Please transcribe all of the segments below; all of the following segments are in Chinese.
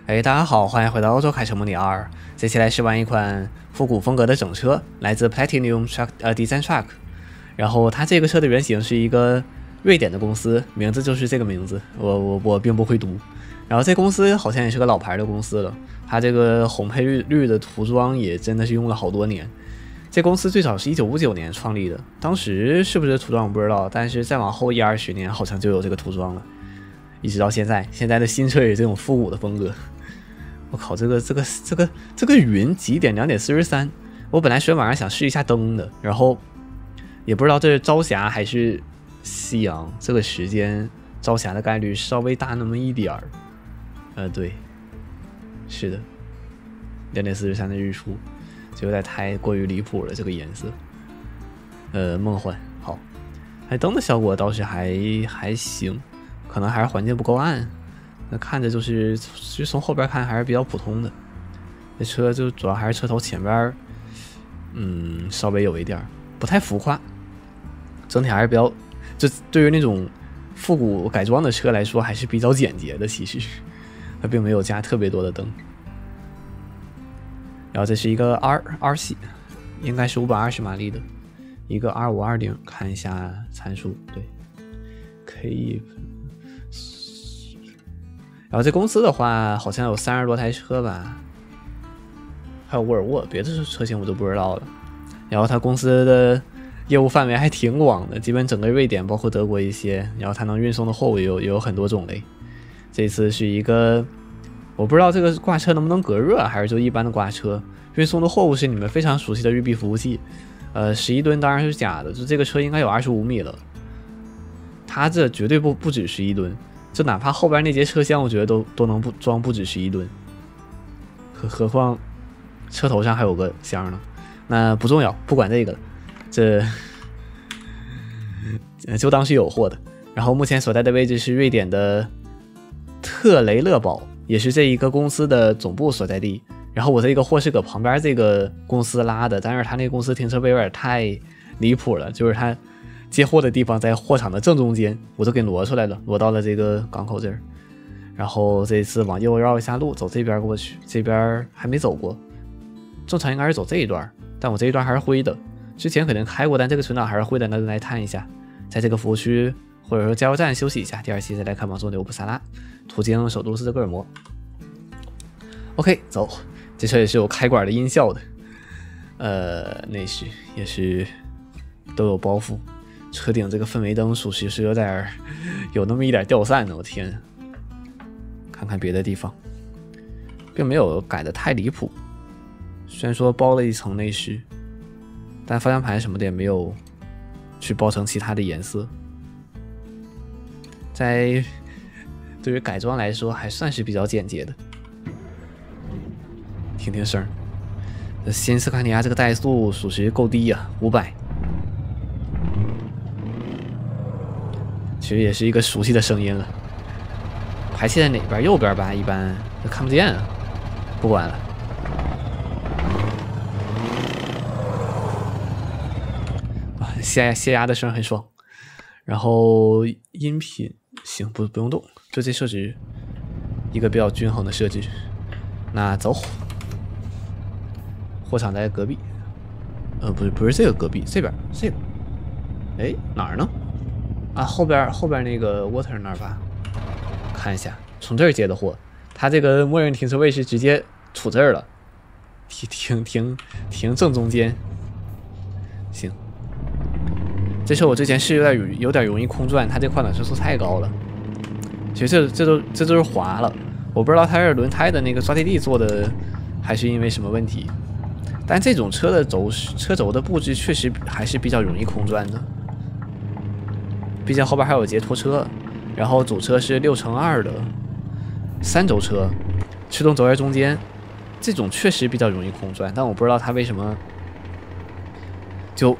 大家好，欢迎回到欧洲开车模拟2。这期来试玩一款复古风格的整车，来自 Platinum Design Truck。然后它这个车的原型是一个瑞典的公司，名字就是这个名字，我并不会读。然后这公司好像也是个老牌的公司了，它这个红配绿的涂装也真的是用了好多年。这公司最早是1959年创立的，当时是不是涂装我不知道，但是再往后10-20年好像就有这个涂装了，一直到现在。现在的新车也是这种复古的风格。我靠，这个云几点？2:43。我本来昨天晚上想试一下灯的，然后也不知道这是朝霞还是夕阳，这个时间朝霞的概率稍微大那么一点儿。对，是的，2:43的日出，就有点太过于离谱了，这个颜色。梦幻。好，灯的效果倒是还行，可能还是环境不够暗。那看着就是从后边看还是比较普通的。这车就主要还是车头前边，稍微有一点不太浮夸，整体还是比较，就对于那种复古改装的车来说还是比较简洁的。其实它并没有加特别多的灯。然后这是一个 R 系，应该是520马力的一个 R520，看一下参数，对，可以。然后这公司的话好像有30多台车吧，还有沃尔沃，别的车型我都不知道了。然后它公司的业务范围还挺广的，基本整个瑞典包括德国一些，然后它能运送的货物也有很多种类。这次是一个，我不知道这个挂车能不能隔热，还是就一般的挂车。运送的货物是你们非常熟悉的日币服务器，11吨当然是假的，就这个车应该有25米了，它这绝对不止11吨。就哪怕后边那节车厢，我觉得都能装不止11吨，何况车头上还有个箱呢。那不重要，不管这个了，这就当是有货的。然后目前所在的位置是瑞典的特雷勒堡，也是这一个公司的总部所在地。然后我这个货是搁旁边这个公司拉的，但是他那个公司停车位有点太离谱了，就是他接货的地方在货场的正中间，我都给挪出来了，挪到了这个港口这儿。然后这次往右绕一下路，走这边过去，这边还没走过，正常应该是走这一段，但我这一段还是灰的，之前肯定开过，但这个存档还是灰的，那就来探一下。在这个服务区或者说加油站休息一下，第2期再来看芒种纽普萨拉，途经首都斯德哥尔摩。OK， 走，这车也是有开管的音效的，内饰也是都有包袱。车顶这个氛围灯属实是有那么一点掉散的，我天！看看别的地方，并没有改的太离谱。虽然说包了一层内饰，但方向盘什么的也没有去包成其他的颜色。在对于改装来说，还算是比较简洁的。听声，这新斯堪尼亚这个怠速属实够低呀，500。其实也是一个熟悉的声音了。排气在哪边？右边吧，一般都看不见啊。不管了。泄压的声很爽。然后音频行，不用动，就这设置一个比较均衡的设置。那走，货场在隔壁。不是这个隔壁，这边这个。哎，哪儿呢？啊，后边那个 water 那儿吧，看一下，从这儿接的货，他这个默认停车位是直接杵这儿了，停正中间。行，这车我之前是有点容易空转，它这换挡车速太高了。其实这都是滑了，我不知道它是轮胎的那个抓地力做的，还是因为什么问题。但这种车的车轴的布置确实还是比较容易空转的。毕竟后边还有节拖车，然后主车是6×2的3轴车，驱动轴在中间，这种确实比较容易空转，但我不知道它为什么就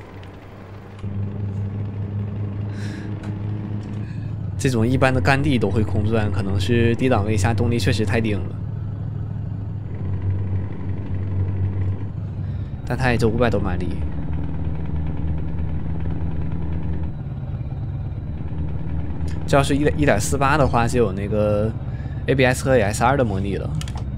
这种一般的干地都会空转，可能是低档位下动力确实太顶了，但它也就500多马力。这要是1.48的话，就有那个 ABS 和 ASR 的模拟了。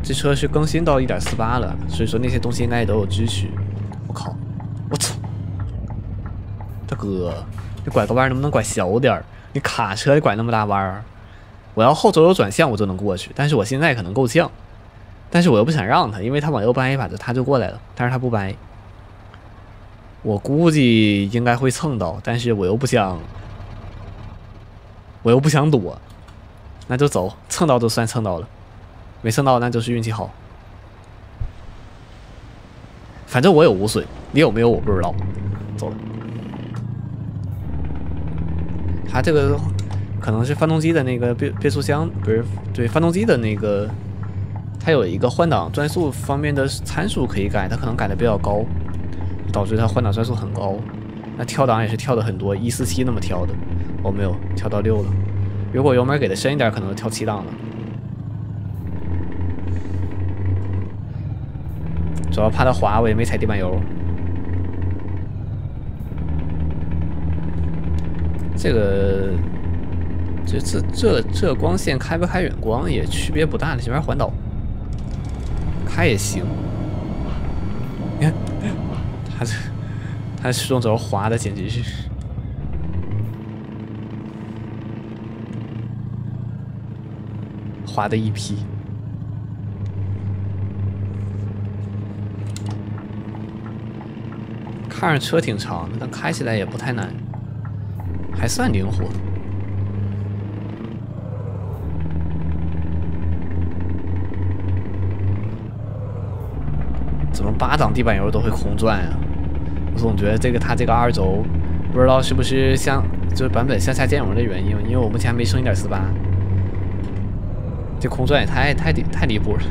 这车是更新到 1.48 了，所以说那些东西应该也都有支持。我靠！我操！大哥，你拐个弯能不能拐小点儿？你卡车你拐那么大弯儿，我要后轴有转向我就能过去，但是我现在可能够呛，但是我又不想让他，因为他往右掰一把他就过来了，但是他不掰，我估计应该会蹭到，但是我又不想躲，那就走，蹭到就算蹭到了，没蹭到那就是运气好。反正我有无损，你有没有我不知道。走了。它这个可能是发动机的那个变速箱，不是对发动机的那个，它有一个换挡转速方面的参数可以改，它可能改的比较高，导致它换挡转速很高。那跳档也是跳的很多，147那么跳的，我没有跳到6了。如果油门给的深一点，可能就跳7档了。主要怕它滑，我也没踩地板油。这个，这光线开不开远光也区别不大的，这边环岛开也行。你看，它始终轴滑的简直是。滑的一批。看着车挺长的，但开起来也不太难，还算灵活。怎么8档地板油都会空转啊？我总觉得它这个2轴，不知道是不是就是版本向下兼容的原因，因为我目前还没升1.48，这空转也太离谱了。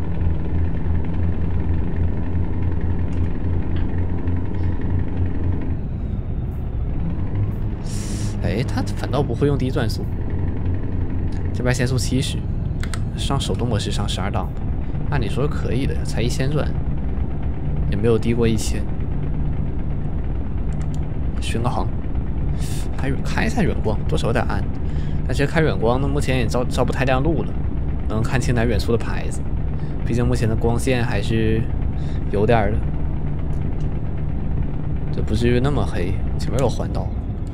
哎，它反倒不会用低转速，这边限速70，上手动模式上12档，按理说是可以的，才1000转，也没有低过1000。巡个航，还开一下远光，多少有点暗，但是开远光呢，目前也照不太亮路了，能看清点远处的牌子，毕竟目前的光线还是有点的，这不至于那么黑。前面有环岛。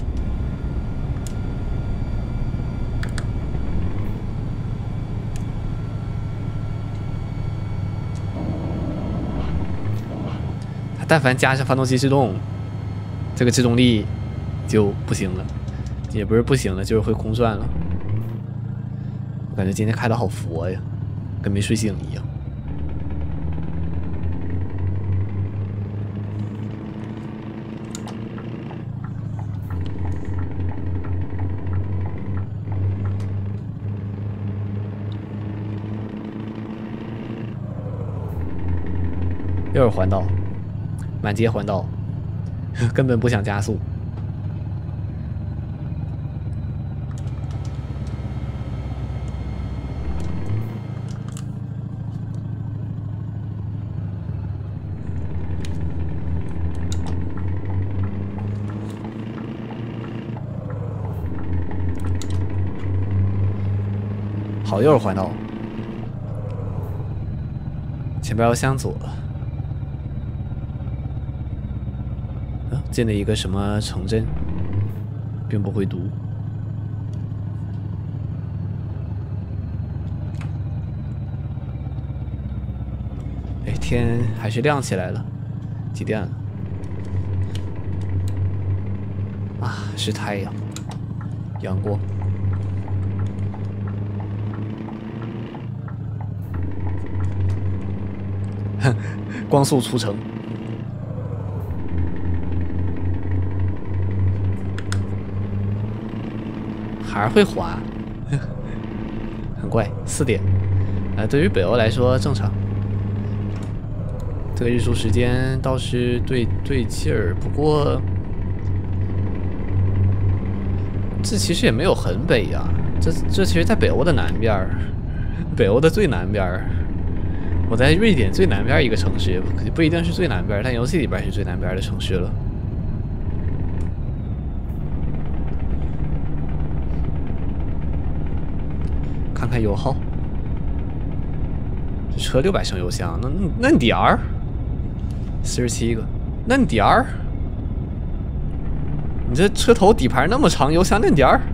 但凡加上发动机制动，这个制动力就不行了，也不是不行了，就是会空转了。我感觉今天开的好佛呀，跟没睡醒一样。又是环岛。满街环岛，根本不想加速。好，又是环岛，前边要向左。进了一个什么城镇，并不会读。哎，天还是亮起来了，几点了？啊，是太阳，阳光。哼，光速出城。还是会滑，很怪。4点，对于北欧来说正常。这个日出时间倒是对劲儿，不过这其实也没有很北呀、这其实在北欧的南边，北欧的最南边。我在瑞典最南边一个城市，不一定是最南边，但游戏里边是最南边的城市了。看看油耗，这车600升油箱，那点儿47个，那点儿，你这车头底盘那么长，油箱那点儿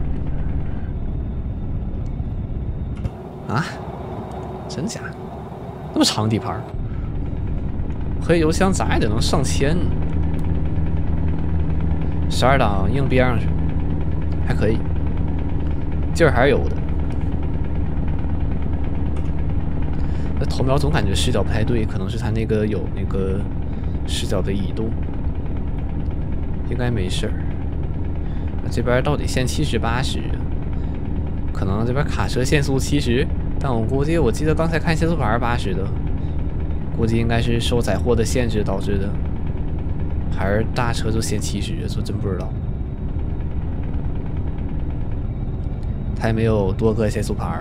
啊？真假？那么长底盘，和油箱咋也得能上千呢。12档硬憋上去，还可以，劲儿还是有的。那头瞄总感觉视角不太对，可能是他那个有那个视角的移动，应该没事儿。这边到底限70、80，可能这边卡车限速70，但我估计我记得刚才看限速牌80的，估计应该是受载货的限制导致的，还是大车就限70，这真不知道。他也没有多个限速牌。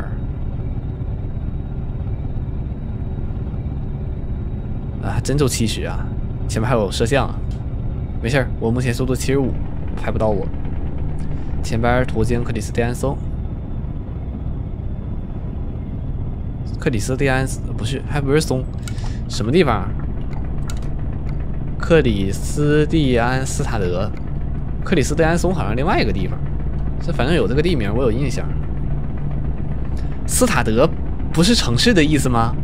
啊，真就70啊！前面还有摄像啊，没事儿，我目前速度75，拍不到我。前边途经克里斯蒂安松，克里斯蒂安不是，还不是松，什么地方？克里斯蒂安斯塔德，克里斯蒂安松好像另外一个地方，这反正有这个地名，我有印象。斯塔德不是城市的意思吗？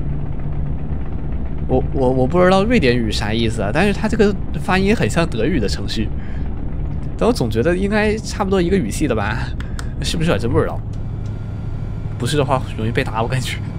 我不知道瑞典语啥意思啊，但是它这个发音很像德语的城市，但我总觉得应该差不多一个语系的吧，是不是啊？真不知道，不是的话容易被打，我感觉。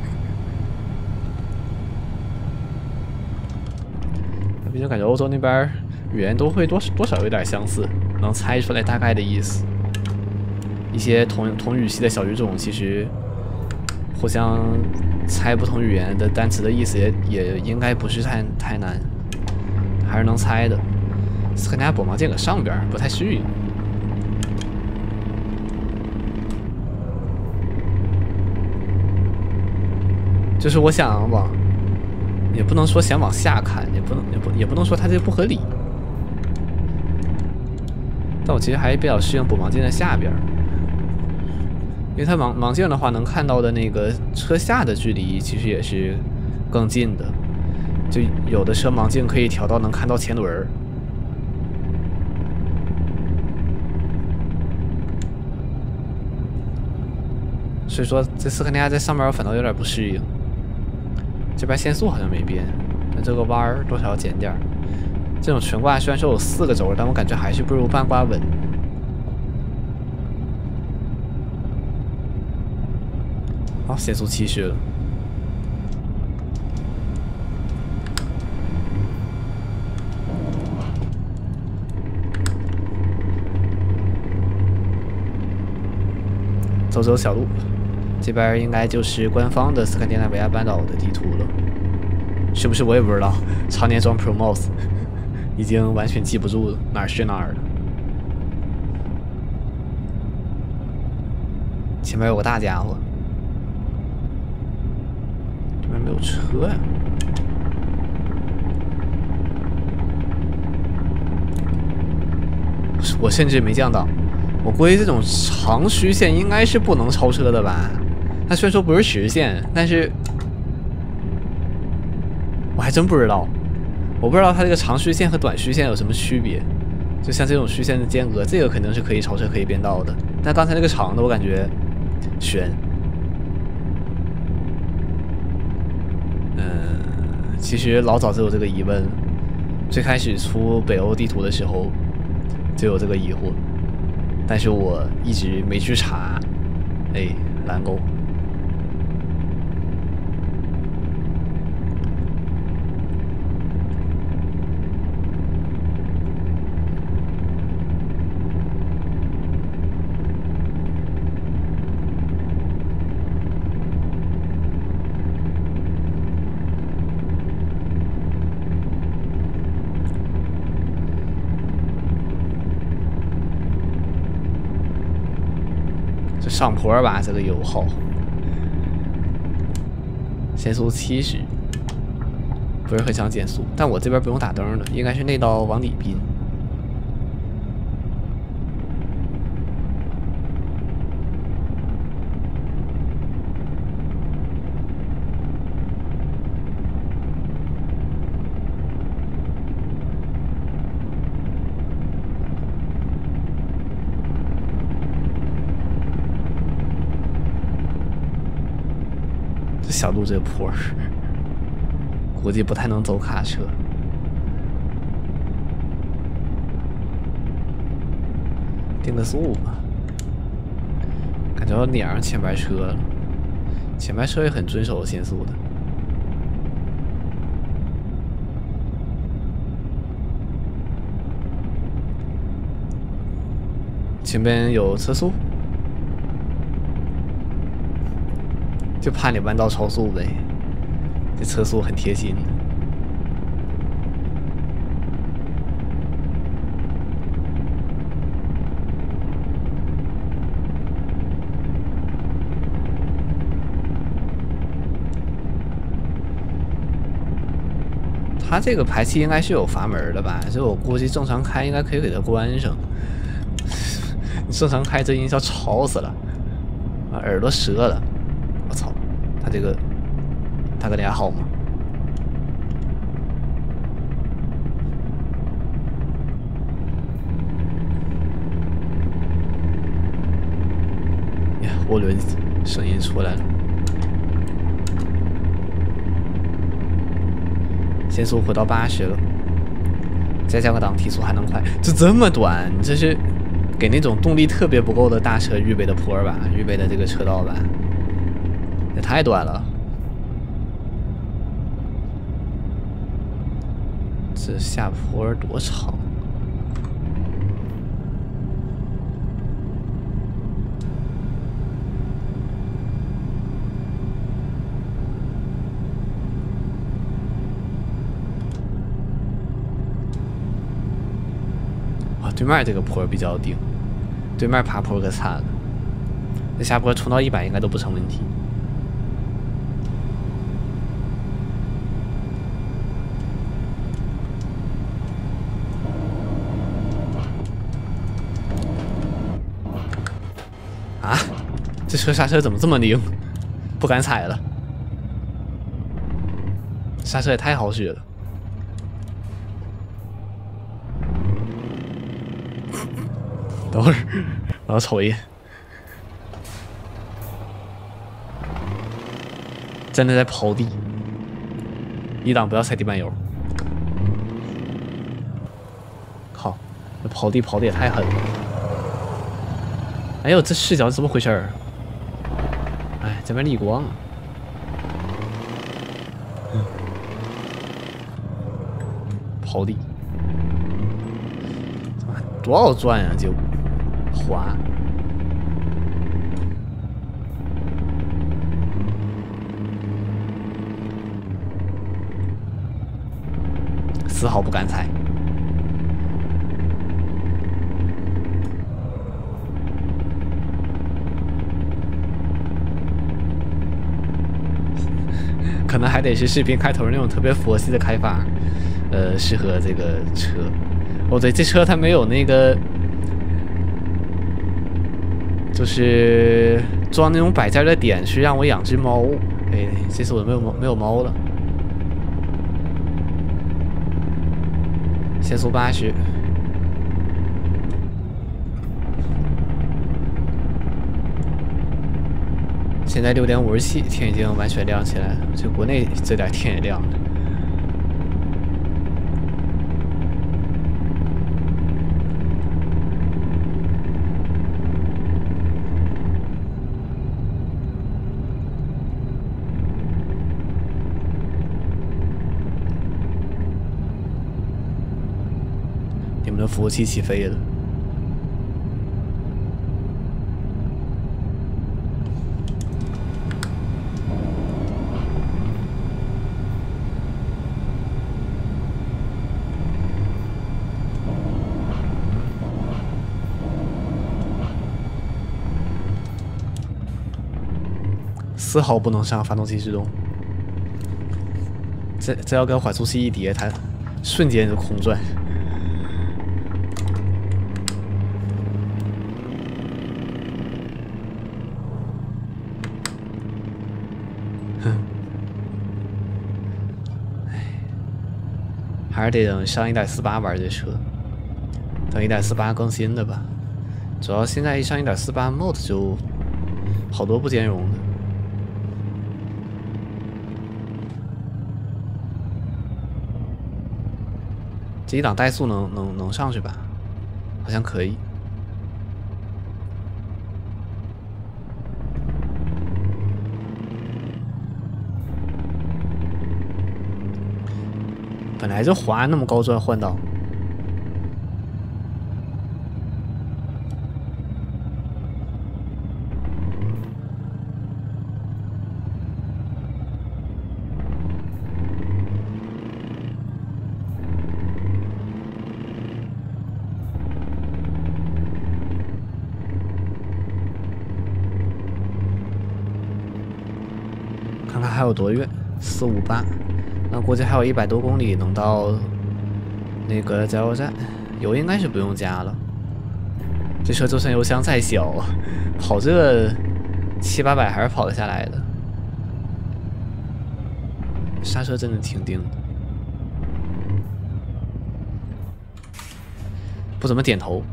毕竟感觉欧洲那边语言都会多少有点相似，能猜出来大概的意思。一些同语系的小语种其实互相猜不同语言的单词的意思也应该不是太难，还是能猜的。斯堪尼亚跛盲剑搁上边不太适应。就是我想往，也不能说想往下看，也不能说它这不合理。但我其实还比较适应跛盲剑的下边。因为它盲镜的话，能看到的那个车下的距离其实也是更近的，就有的车盲镜可以调到能看到前轮。所以说，这斯堪尼亚在上面我反倒有点不适应。这边限速好像没变，但这个弯儿多少要减点。这种全挂虽然说有4个轴，但我感觉还是不如半挂稳。好，限速70了。走小路，这边应该就是官方的斯堪的纳维亚半岛的地图了，是不是我也不知道。常年装 Pro Mouse， 已经完全记不住哪儿是哪儿了。前面有个大家伙。没有车呀、我甚至没降档。我估计这种长虚线应该是不能超车的吧？它虽然说不是实线，但是我还真不知道。我不知道它这个长虚线和短虚线有什么区别。就像这种虚线的间隔，这个肯定是可以超车可以变道的。但刚才那个长的，我感觉悬。其实老早就有这个疑问，最开始出北欧地图的时候就有这个疑惑，但是我一直没去查。哎，蓝勾。上坡吧，这个油耗，限速70，不是很想减速，但我这边不用打灯的，应该是那道往里逼。 小路这个坡，估计不太能走卡车。定个速吧，感觉要撵上前排车了。前排车也很遵守限速的。前边有车速，就怕你弯道超速呗。这车速很贴心。它这个排气应该是有阀门的吧？就我估计正常开应该可以给它关上。你正常开这音效吵死了，啊，耳朵折了。我操，它这个大哥你还好吗？呀，涡轮声音出来了。限速回到80了，再降个档，提速还能快。这么短，你这是给那种动力特别不够的大车预备的坡吧？预备的这个车道吧？也太短了。这下坡多长？对面这个坡比较顶，对面爬坡可惨了，这下坡冲到100应该都不成问题。啊，这车刹车怎么这么拧？不敢踩了，刹车也太好使了。等会儿，我要瞅一眼，真的在刨地，一档不要踩地板油。靠，这刨地刨的也太狠了！哎呦，这视角是怎么回事儿？哎，这边逆光。刨地，多少转呀？就。滑，丝毫不敢踩。可能还得是视频开头那种特别佛系的开法，适合这个车。哦，对，这车它没有那个。就是装那种摆件的点是让我养只猫，哎，这次我没有猫了。限速80，现在6点57，天已经完全亮起来了，就国内这点天也亮了。你们的服务器起飞了。丝毫不能上发动机制动，这要跟缓速器一叠，它瞬间就空转。还是得等上1.48玩这车，等1.48更新的吧。主要现在一上1.48 mod 就好多不兼容的。 这一档怠速能上去吧？好像可以。本来就滑那么高转换挡。看看还有多远，458，那估计还有100多公里能到那个加油站，油应该是不用加了。这车就算油箱再小，跑这700-800还是跑得下来的。刹车真的挺定的，不怎么点头，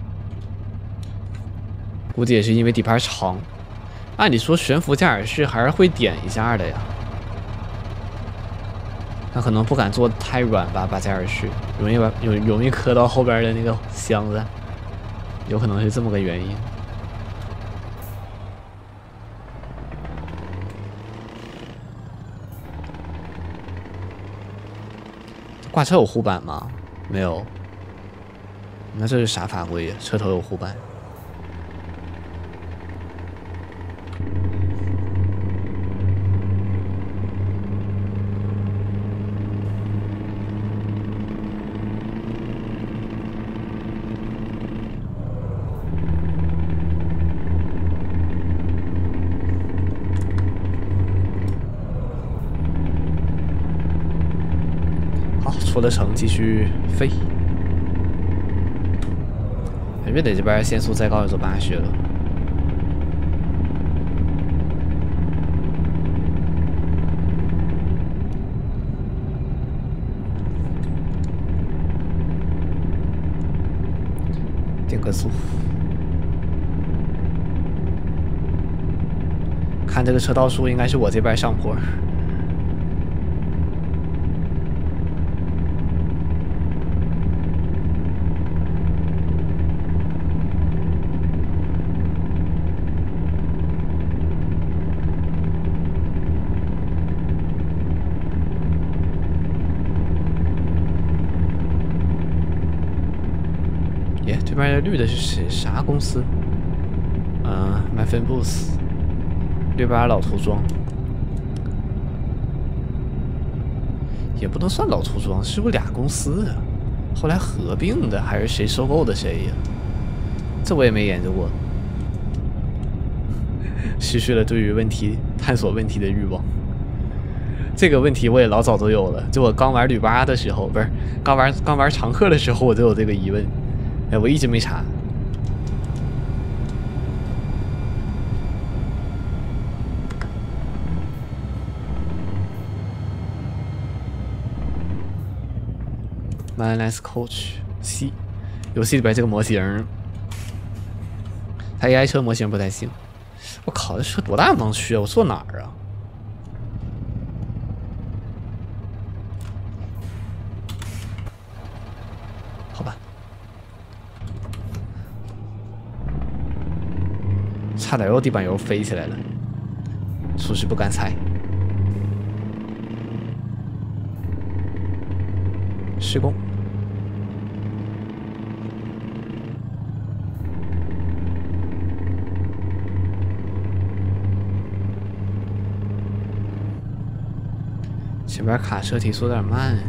估计也是因为底盘长。按理说悬浮驾驶室还是会点一下的呀，那可能不敢做太软吧，把驾驶室容易磕到后边的那个箱子，有可能是这么个原因。挂车有护板吗？没有。那这是啥法规呀？车头有护板。出了城继续飞。瑞德这边限速再高也就80了。定个速。看这个车道数，应该是我这边上坡。耶，对面绿的是谁？啥公司？Muffin Booth，68老涂装，也不能算老涂装，是不是俩公司啊？后来合并的，还是谁收购的谁呀？这我也没研究过，失去了对于问题探索问题的欲望。这个问题我也老早都有了，就我刚玩旅8的时候，不是刚玩常客的时候，我就有这个疑问。哎，我一直没查。Mindless Coach C， 游戏里边这个模型，它 AI 车模型不太行。我靠，这车多大盲区啊！我坐哪儿啊？好吧。差点又地板油飞起来了，属实不敢踩。施工。前边卡车提速有点慢。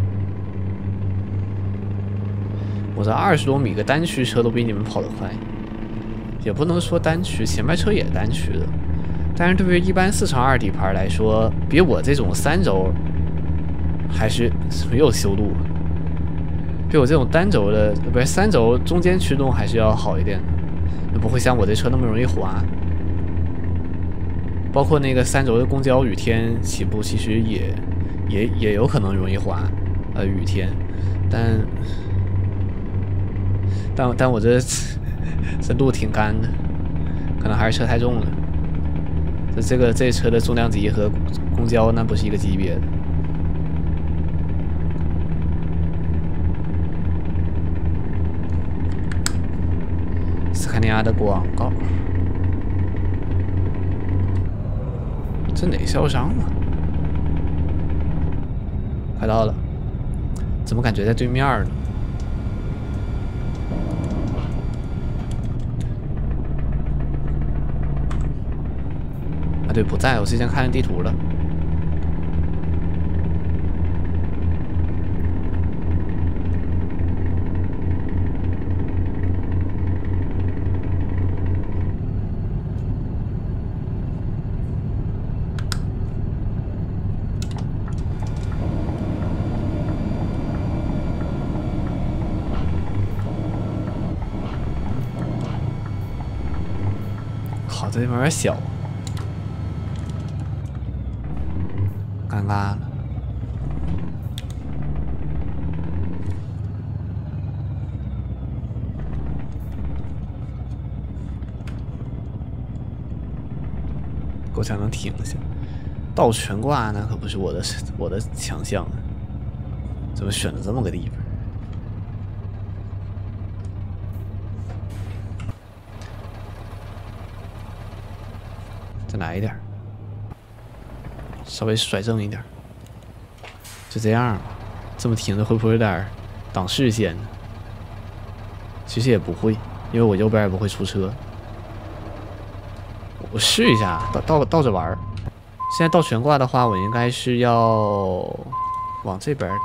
我这20多米个单驱车都比你们跑得快。也不能说单驱，前面车也单驱的，但是对于一般4×2底盘来说，比我这种3轴还是没有修路，比我这种单轴的不是3轴中间驱动还是要好一点的，不会像我这车那么容易滑。包括那个3轴的公交雨天起步，其实也有可能容易滑，雨天，但我这路挺干的，可能还是车太重了。这车的重量级和公交那不是一个级别的。 尼亚的广告。这哪销商啊？快到了，怎么感觉在对面呢？啊，对，不在，我之前看见地图了。好，这地方有点小，尴尬了。够呛能停下，倒悬挂那可不是我的强项啊！怎么选了这么个地方？再来一点，稍微甩正一点，就这样吧。这么停着会不会有点挡视线呢？其实也不会，因为我右边也不会出车。我试一下，倒着玩。现在倒悬挂的话，我应该是要往这边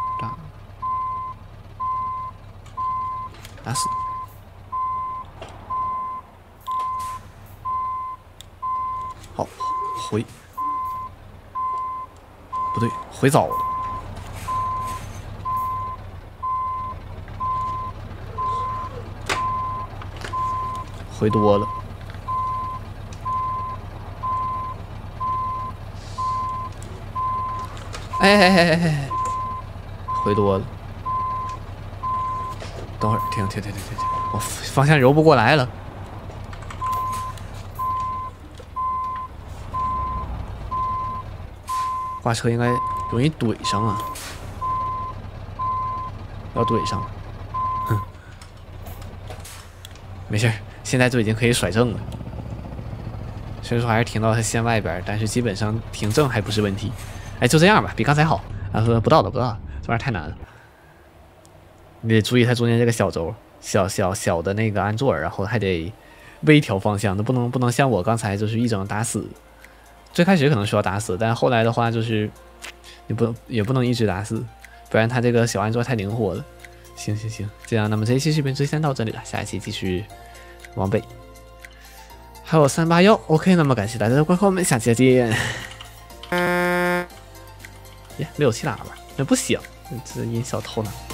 打死。好，回，不对，回早了。回多了。哎，回多了。等会儿，停，我方向揉不过来了。挂车应该容易怼上啊，要怼上。哼，没事，现在就已经可以甩正了。虽然说还是停到它线外边，但是基本上停正还不是问题。哎，就这样吧，比刚才好。啊，不到了，这玩意儿太难了。你得注意它中间这个小轴，小的那个安座，然后还得微调方向，那不能像我刚才就是一整打死。最开始可能需要打死，但后来的话就是也不能一直打死，不然它这个小安座太灵活了。行，这样，那么这一期视频就先到这里了，下一期继续往北。还有381 ，OK， 那么感谢大家的观看，我们下期再见。耶，没有气喇叭，那不行，这音效偷呢。